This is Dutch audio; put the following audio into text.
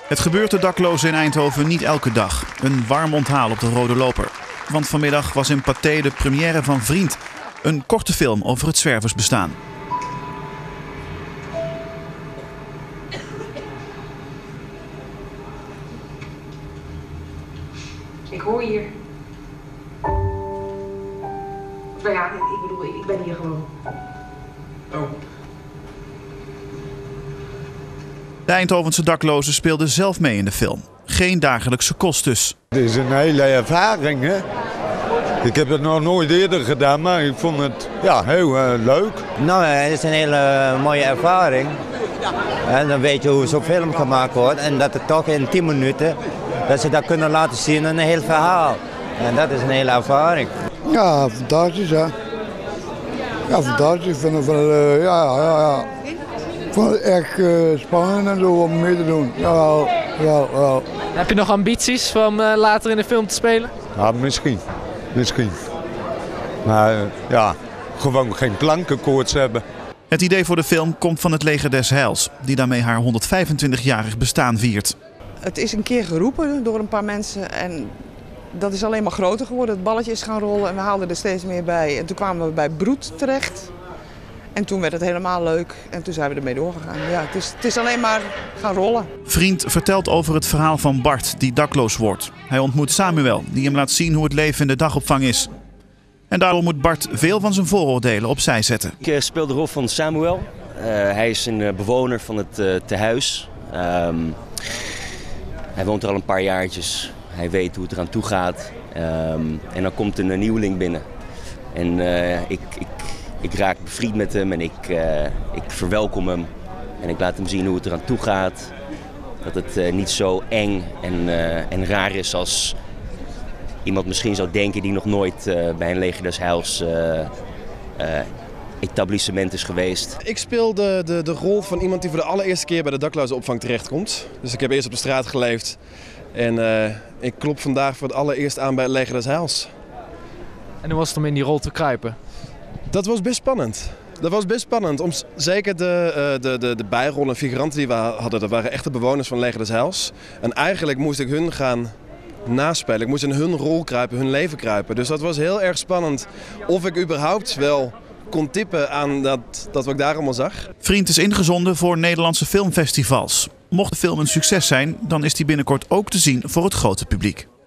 Het gebeurt de daklozen in Eindhoven niet elke dag. Een warm onthaal op de rode loper. Want vanmiddag was in Pathé de première van Vriend. Een korte film over het zwerversbestaan. Ik hoor hier. Nou ja, ik bedoel, ik ben hier gewoon. Oh. De Eindhovense daklozen speelden zelf mee in de film. Geen dagelijkse kost dus. Het is een hele ervaring, hè? Ik heb het nog nooit eerder gedaan, maar ik vond het heel leuk. Nou, het is een hele mooie ervaring. En dan weet je hoe zo'n film gemaakt wordt. En dat het toch in 10 minuten, dat ze dat kunnen laten zien in een heel verhaal. En dat is een hele ervaring. Ja, fantastisch, hè? Ja, fantastisch. Ik vind het wel, Ik vond het echt spannend en zo om mee te doen. Ja. Heb je nog ambities om later in de film te spelen? Ja, misschien. Maar gewoon geen klankenkoorts hebben. Het idee voor de film komt van het Leger des Heils, die daarmee haar 125-jarig bestaan viert. Het is een keer geroepen door een paar mensen en dat is alleen maar groter geworden. Het balletje is gaan rollen en we haalden er steeds meer bij. En toen kwamen we bij Broed terecht. En toen werd het helemaal leuk en toen zijn we ermee doorgegaan. Ja, het is alleen maar gaan rollen. Vriend vertelt over het verhaal van Bart, die dakloos wordt. Hij ontmoet Samuel, die hem laat zien hoe het leven in de dagopvang is. En daarom moet Bart veel van zijn vooroordelen opzij zetten. Ik speel de rol van Samuel. Hij is een bewoner van het tehuis. Hij woont er al een paar jaartjes. Hij weet hoe het eraan toe gaat. En dan komt een nieuweling binnen. En ik raak bevriend met hem en ik verwelkom hem. En ik laat hem zien hoe het eraan toe gaat. Dat het niet zo eng en raar is als iemand misschien zou denken die nog nooit bij een Leger des Heils etablissement is geweest. Ik speel de rol van iemand die voor de allereerste keer bij de daklozenopvang terechtkomt. Dus ik heb eerst op de straat geleefd. En ik klop vandaag voor het allereerst aan bij het Leger des Heils. En hoe was het om in die rol te kruipen? Dat was best spannend. Zeker de bijrollen en figuranten die we hadden, dat waren echte bewoners van Leger des Heils. En eigenlijk moest ik hun gaan naspelen. Ik moest in hun rol kruipen, hun leven kruipen. Dus dat was heel erg spannend of ik überhaupt wel kon tippen aan dat wat ik daar allemaal zag. Vriend is ingezonden voor Nederlandse filmfestivals. Mocht de film een succes zijn, dan is die binnenkort ook te zien voor het grote publiek.